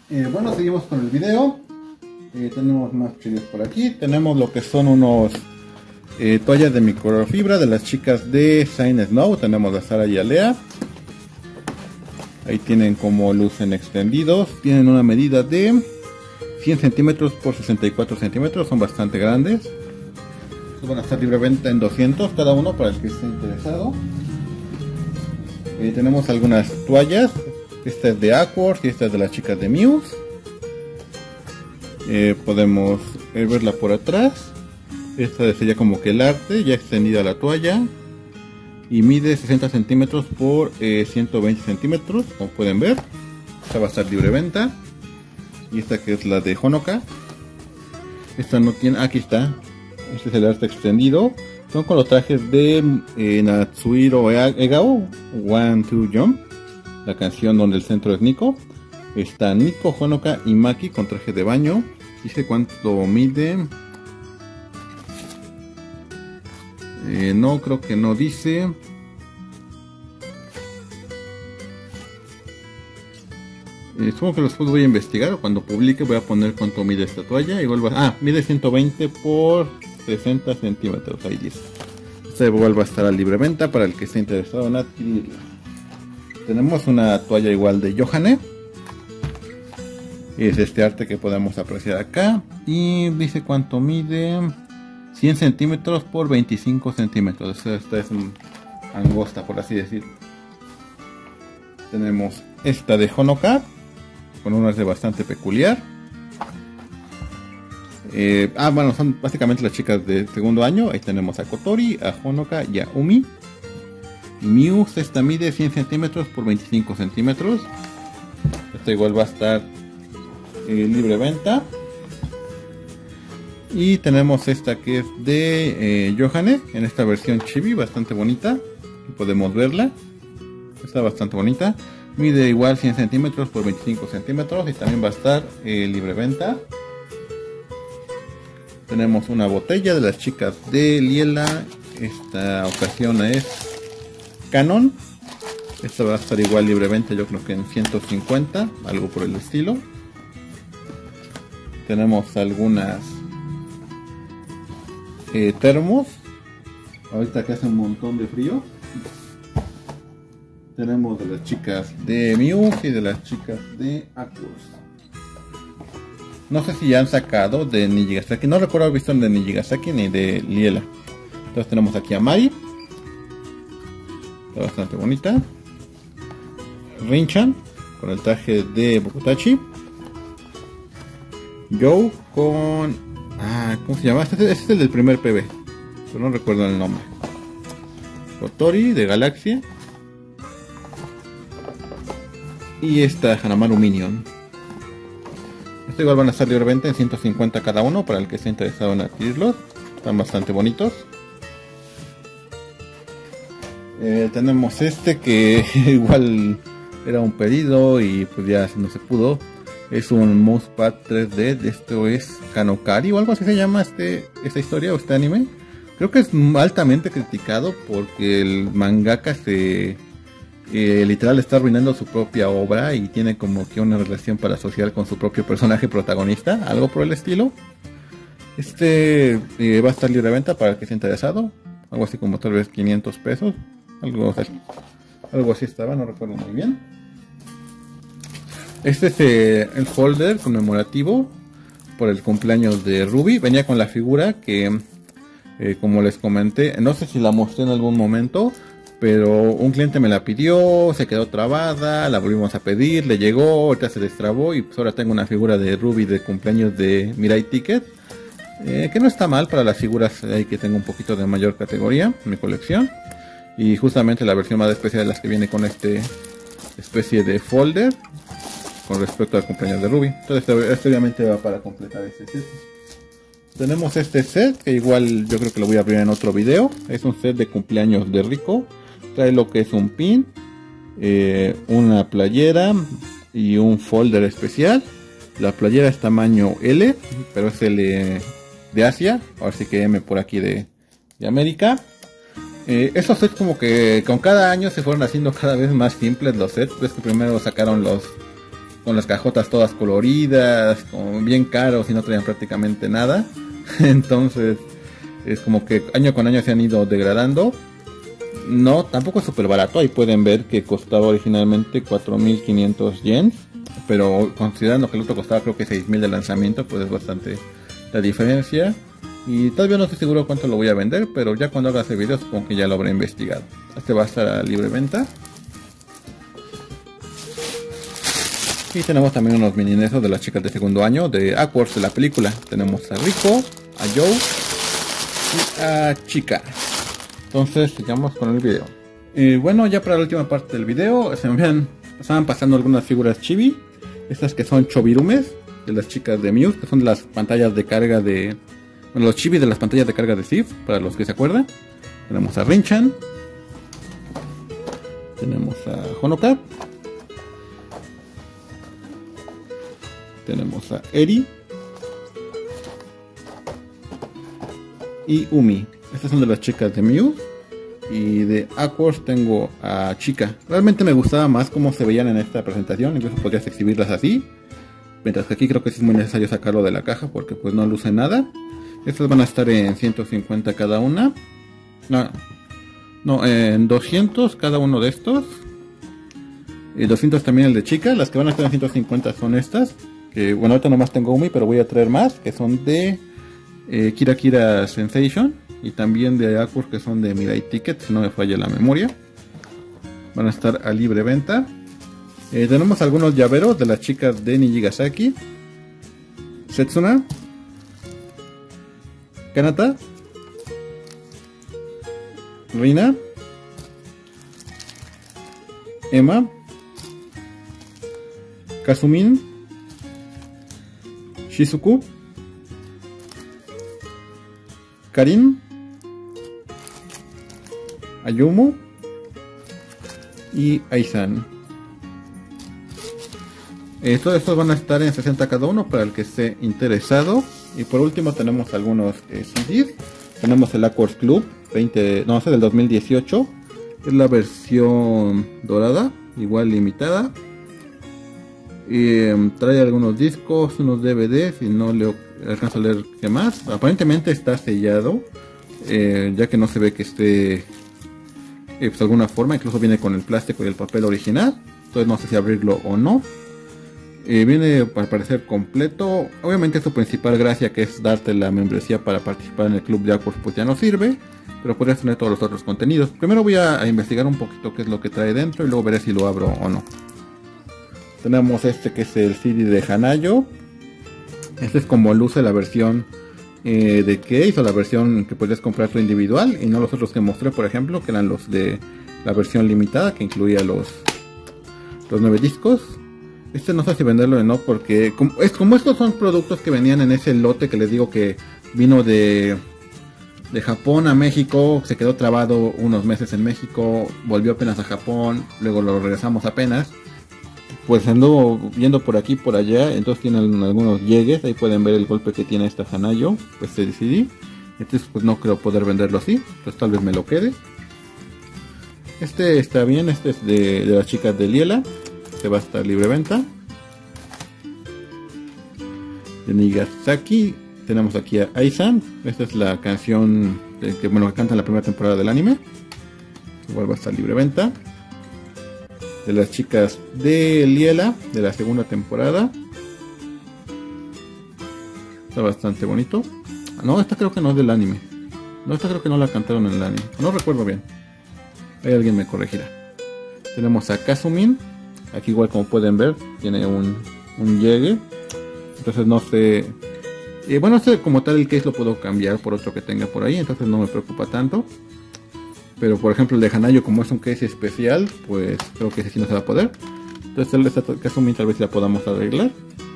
Bueno, seguimos con el video. Tenemos más chiles por aquí. Tenemos lo que son unos toallas de microfibra de las chicas de Shine Snow. Tenemos a Sara y a Lea. Ahí tienen como lucen extendidos. Tienen una medida de 100 centímetros por 64 centímetros. Son bastante grandes. Estos van a estar libre venta en 200 cada uno para el que esté interesado. Tenemos algunas toallas. Esta es de Aquars y esta es de las chicas de Muse. Podemos verla por atrás. Esta sería como que el arte, ya extendida la toalla. Y mide 60 centímetros por 120 centímetros, como pueden ver. Esta va a estar libre venta. Y esta que es la de Honoka. Esta no tiene, aquí está. Este es el arte extendido. Son con los trajes de Natsuhiro Egao, One Two Jump. La canción donde el centro es Nico. Está Nico, Honoka y Maki con traje de baño. Dice cuánto mide. No, creo que no dice. Supongo que los voy a investigar. Cuando publique voy a poner cuánto mide esta toalla. Igual mide 120 por 60 centímetros. Ahí dice. Esta igual va a estar a libre venta para el que esté interesado en adquirirla. Tenemos una toalla igual de Yohane. Es este arte que podemos apreciar acá. Y dice cuánto mide. 100 centímetros por 25 centímetros. Esta es angosta, por así decirlo. Tenemos esta de Honoka, con un arte bastante peculiar. Bueno, son básicamente las chicas de segundo año. Ahí tenemos a Kotori, a Honoka y a Umi. Muse, esta mide 100 centímetros por 25 centímetros. Esta igual va a estar libre venta. Y tenemos esta que es de Yohane, en esta versión chibi, bastante bonita. Podemos verla. Está bastante bonita. Mide igual 100 centímetros por 25 centímetros y también va a estar libre venta. Tenemos una botella de las chicas de Liela. Esta ocasión es Canon. Esta va a estar igual libre venta, yo creo que en 150, algo por el estilo. Tenemos algunas termos. Ahorita que hace un montón de frío. Tenemos de las chicas de Muse y de las chicas de Aquars. No sé si ya han sacado de Nijigasaki. No recuerdo haber visto de Nijigasaki ni de Liela. Entonces tenemos aquí a Mari. Está bastante bonita. Rinchan con el traje de Bokutachi. Joe con... ¿cómo se llama? Este es el del primer PB. Pero no recuerdo el nombre. Kotori de Galaxia. Y esta Hanamaru Minion. Estos igual van a estar libre venta en 150 cada uno para el que esté interesado en adquirirlos. Están bastante bonitos. Tenemos este que igual era un pedido y pues ya no se pudo. Es un mousepad 3D. Esto es Kanokari o algo así se llama esta historia o este anime. Creo que es altamente criticado porque el mangaka literal está arruinando su propia obra y tiene como que una relación parasocial con su propio personaje protagonista, algo por el estilo. Va a estar libre de venta para el que esté interesado, algo así como tal vez 500 pesos, algo así estaba, no recuerdo muy bien. Este es el folder conmemorativo por el cumpleaños de Ruby. Venía con la figura que, como les comenté, no sé si la mostré en algún momento, pero un cliente me la pidió, se quedó trabada, la volvimos a pedir, le llegó, ahorita se destrabó y pues ahora tengo una figura de Ruby de cumpleaños de Mirai Ticket, que no está mal para las figuras que tengo un poquito de mayor categoría en mi colección. Y justamente la versión más especial de las que viene con especie de folder con respecto al cumpleaños de Ruby. Entonces este obviamente va para completar este set. Tenemos este set que igual yo creo que lo voy a abrir en otro video. Es un set de cumpleaños de Rico. Trae lo que es un pin, una playera y un folder especial. La playera es tamaño L, pero es L de Asia. Ahora sí que M por aquí de América. Estos sets como que con cada año se fueron haciendo cada vez más simples los sets. Ves que primero sacaron los con las cajotas todas coloridas, como bien caros y no traían prácticamente nada. Entonces es como que año con año se han ido degradando. No, tampoco es súper barato. Ahí pueden ver que costaba originalmente 4.500 yens, pero considerando que el otro costaba creo que 6.000 de lanzamiento, pues es bastante la diferencia. Y todavía no estoy seguro cuánto lo voy a vender, pero ya cuando haga ese video supongo que ya lo habré investigado. Este va a estar a libre venta. Y tenemos también unos mini nesos de las chicas de segundo año de Aquars de la película. Tenemos a Rico, a Joe y a Chica. Entonces sigamos con el video. Bueno, ya para la última parte del video estaban pasando algunas figuras chibi. Estas que son chobirumes de las chicas de Muse, que son de las pantallas de carga de... Bueno, los chibis de las pantallas de carga de Sif, para los que se acuerdan. Tenemos a Rinchan. Tenemos a Honoka. Tenemos a Eri. Y Umi. Estas son de las chicas de Muse. Y de Aquars tengo a Chica. Realmente me gustaba más cómo se veían en esta presentación. Incluso podrías exhibirlas así. Mientras que aquí creo que sí es muy necesario sacarlo de la caja, porque pues no luce nada. Estas van a estar en 150 cada una. No, en 200 cada uno de estos. Y 200 también el de Chica. Las que van a estar en 150 son estas. Que bueno, ahorita nomás tengo Umi, pero voy a traer más. Que son de Kira Kira Sensation. Y también de Aquars, que son de Mirai Ticket, si no me falla la memoria. Van a estar a libre venta. Tenemos algunos llaveros de las chicas de Nijigasaki. Setsuna. Kanata, Rina, Emma, Kazumin, Shizuku, Karin, Ayumu y Aisan. Todos estos van a estar en 60 cada uno para el que esté interesado. Y por último tenemos algunos CDs. Tenemos el Aquars Club es del 2018. Es la versión dorada, igual limitada. Y trae algunos discos, unos DVDs y no le alcanzo a leer qué más. Aparentemente está sellado, ya que no se ve que esté pues, de alguna forma. Incluso viene con el plástico y el papel original. Entonces no sé si abrirlo o no. Viene al parecer completo. Obviamente su principal gracia, que es darte la membresía para participar en el club de Aquars, pues ya no sirve. Pero podrías tener todos los otros contenidos. Primero voy a investigar un poquito qué es lo que trae dentro y luego veré si lo abro o no. Tenemos este que es el CD de Hanayo. Este es como luce la versión de Case, o la versión que podrías comprarlo individual, y no los otros que mostré, por ejemplo, que eran los de la versión limitada, que incluía los 9 discos. Este no sé si venderlo o no, porque como estos son productos que venían en ese lote que les digo que vino de Japón a México, se quedó trabado unos meses en México, volvió apenas a Japón, luego lo regresamos apenas. Pues anduvo viendo por aquí por allá, entonces tienen algunos llegues, ahí pueden ver el golpe que tiene esta Hanayo, pues se decidí. Entonces pues no creo poder venderlo así, pues tal vez me lo quede. Este está bien, este es de las chicas de Liela. Que va a estar libre venta. De Nijigasaki tenemos aquí a Aisan. Esta es la canción que canta en la primera temporada del anime. Igual va a estar libre venta. De las chicas de Liela, de la segunda temporada. Está bastante bonito. No, esta creo que no es del anime. No, esta creo que no la cantaron en el anime. No recuerdo bien. Ahí alguien me corregirá. Tenemos a Kazumin. Aquí igual como pueden ver tiene un llegue. Entonces no sé. Bueno, este como tal el case lo puedo cambiar por otro que tenga por ahí. Entonces no me preocupa tanto. Pero por ejemplo el de Hanayo, como es un case especial, pues creo que ese sí no se va a poder. Entonces el Kazumin tal vez la podamos arreglar.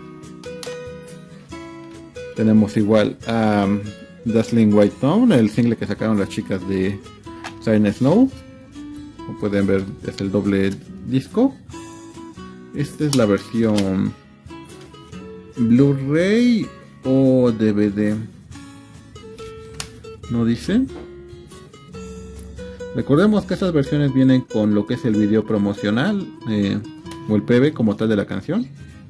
Tenemos igual a Dazzling White Town, el single que sacaron las chicas de Silent Snow. Como pueden ver es el doble disco. Esta es la versión Blu-ray o DVD. No dice. Recordemos que estas versiones vienen con lo que es el video promocional o el PV como tal de la canción.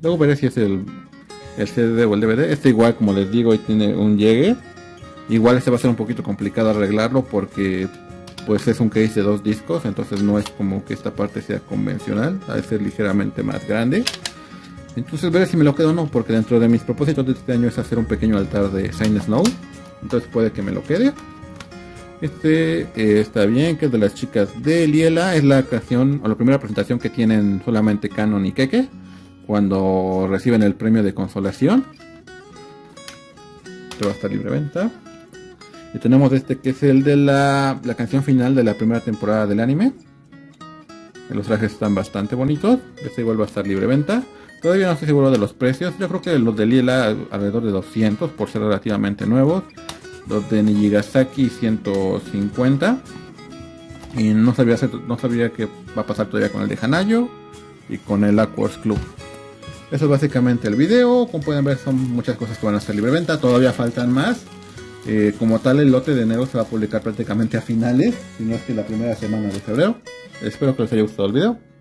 Luego veré si es el CD o el DVD. Este igual, como les digo, tiene un llegue. Igual este va a ser un poquito complicado arreglarlo porque pues es un case de 2 discos, entonces no es como que esta parte sea convencional, ha de ser ligeramente más grande. Entonces veré si me lo quedo o no, porque dentro de mis propósitos de este año es hacer un pequeño altar de Saint Snow, entonces puede que me lo quede. Este está bien, que es de las chicas de Liela, es la canción o la primera presentación que tienen solamente Canon y Keke cuando reciben el premio de consolación. Este va a estar libre venta. Y tenemos este que es el de la canción final de la primera temporada del anime. Los trajes están bastante bonitos. Este igual va a estar libre venta. Todavía no estoy seguro de los precios. Yo creo que los de Liela alrededor de 200 por ser relativamente nuevos. Los de Nijigasaki 150. Y no sabía qué va a pasar todavía con el de Hanayo y con el Aquars Club. Eso es básicamente el video. Como pueden ver, son muchas cosas que van a estar libre venta. Todavía faltan más. Como tal, el lote de enero se va a publicar prácticamente a finales, si no es que la primera semana de febrero. Espero que les haya gustado el video.